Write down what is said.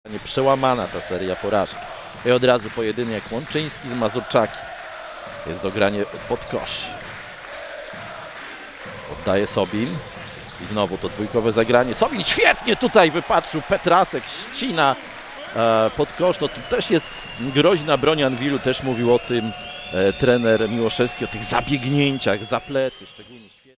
Przełamana ta seria porażek. I od razu pojedynek Łączyński z Mazurczakiem. Jest dogranie pod kosz. Oddaje Sobin. I znowu to dwójkowe zagranie. Sobin świetnie tutaj wypatrzył. Petrasek ścina pod kosz. No tu też jest groźna broń Anwilu. Też mówił o tym trener Miłoszewski, o tych zabiegnięciach za plecy. Szczególnie